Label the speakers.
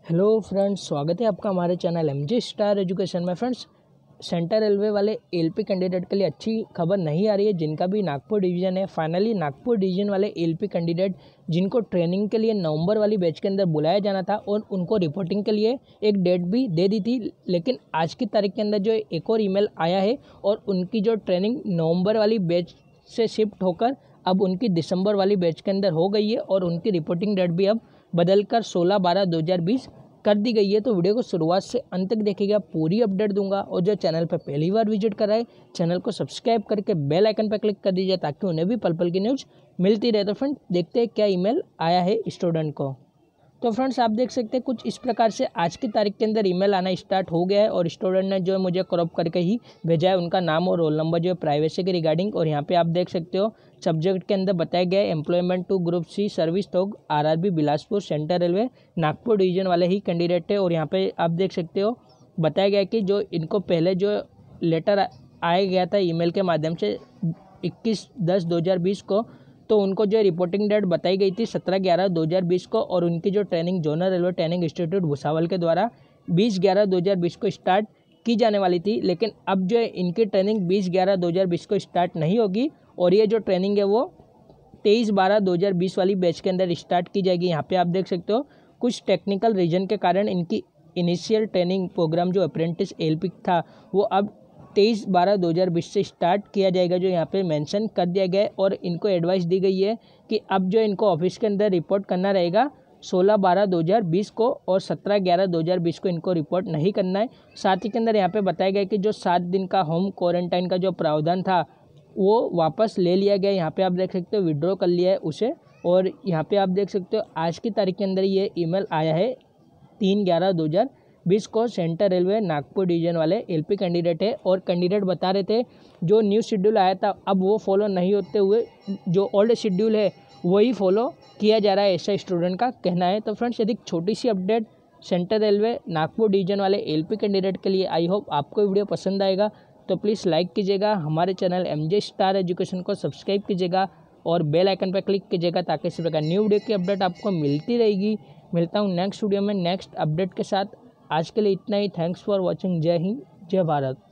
Speaker 1: Hello friends, स्वागत है आपका हमारे चैनल एमजे स्टार एजुकेशन में। फ्रेंड्स, सेंट्रल रेलवे वाले एलपी कैंडिडेट के लिए अच्छी खबर नहीं आ रही है। जिनका भी नागपुर डिवीज़न है, फाइनली नागपुर डिवीज़न वाले एलपी कैंडिडेट जिनको ट्रेनिंग के लिए नवंबर वाली बैच के अंदर बुलाया जाना था और उनको रिपोर्टिंग के लिए एक डेट भी दे दी थी, लेकिन आज की तारीख के अंदर जो एक और ईमेल आया है और उनकी जो ट्रेनिंग नवंबर वाली बैच से शिफ्ट होकर अब उनकी दिसंबर वाली बैच के अंदर हो गई है और उनकी रिपोर्टिंग डेट भी अब बदलकर 16/12/2020 कर दी गई है। तो वीडियो को शुरुआत से अंत तक देखिएगा, पूरी अपडेट दूंगा। और जो चैनल पर पहली बार विजिट कर रहा है, चैनल को सब्सक्राइब करके बेल आइकन पर क्लिक कर दीजिए ताकि उन्हें भी पल पल की न्यूज़ मिलती रहे। तो फ्रेंड, देखते हैं क्या ईमेल आया है स्टूडेंट को। तो फ्रेंड्स, आप देख सकते हैं कुछ इस प्रकार से आज की तारीख के अंदर ईमेल आना स्टार्ट हो गया है और स्टूडेंट ने जो है मुझे क्रॉप करके ही भेजा है उनका नाम और रोल नंबर जो है प्राइवेसी के रिगार्डिंग। और यहाँ पे आप देख सकते हो सब्जेक्ट के अंदर बताया गया है employment to group C service थोक RRB Bilaspur central railway Nagpur division वाले ही कैंडिडेट है। और यहाँ पे आप देख सकते हो बताया गया कि जो इनको पहले जो लेटर आया गया था ईमेल के माध्यम से 21/10/2020 को, तो उनको जो रिपोर्टिंग डेट बताई गई थी 17/11/2020 को और उनकी जो training zonal railway training institute Bhusawal के द्वारा 20/11/2020 को स्टार्ट की जाने वाली थी। लेकिन अब जो है इनकी ट्रेनिंग 20/11/2020 को स्टार्ट नहीं होगी और ये जो ट्रेनिंग है वो 23/12/2020 वाली बैच के अंदर स्टार्ट की जाएगी। यहाँ पे आप देख सकते हो कुछ टेक्निकल रीजन के कारण इनकी इनिशियल ट्रेनिंग प्रोग्राम जो अप्रेंटिस एलपी था वो अब 23/12/2020 से स्टार्ट किया जाएगा, जो यहाँ पे मेंशन कर दिया गया है। और इनको एडवाइस दी गई है कि अब जो इनको ऑफिस के अंदर रिपोर्ट करना रहेगा 16/12/2020 को और 17/11/2020 को इनको रिपोर्ट नहीं करना है। साथ ही के अंदर यहाँ पे बताया गया कि जो 7 दिन का होम क्वारंटाइन का जो प्रावधान था वो वापस ले लिया गया। यहाँ पे आप देख सकते हो विड्रॉ कर लिया है उसे। और यहाँ पे आप देख सकते हो आज की तारीख के अंदर ये ईमेल आया है 3/11/2020 को। सेंट्रल रेलवे नागपुर डिवीजन वाले एलपी कैंडिडेट है और कैंडिडेट बता रहे थे जो न्यू शेड्यूल आया था अब वो फॉलो नहीं होते हुए जो ओल्ड शेड्यूल है वही फॉलो किया जा रहा है, ऐसा स्टूडेंट का कहना है। तो फ्रेंड्स, यदि छोटी सी update Central railway Nagpur division वाले एलपी कैंडिडेट के लिए, आई होप आपको वीडियो पसंद आएगा। तो प्लीज़ लाइक कीजिएगा, हमारे चैनल एमजे स्टार एजुकेशन को सब्सक्राइब कीजिएगा और बेल आइकन पर क्लिक कीजिएगा ताकि इसी प्रकार न्यू वीडियो की अपडेट आपको मिलती रहेगी। मिलता हूँ नेक्स्ट वीडियो में नेक्स्ट अपडेट के साथ। आज के लिए इतना ही। Thanks for watching. जय हिंद, जय भारत।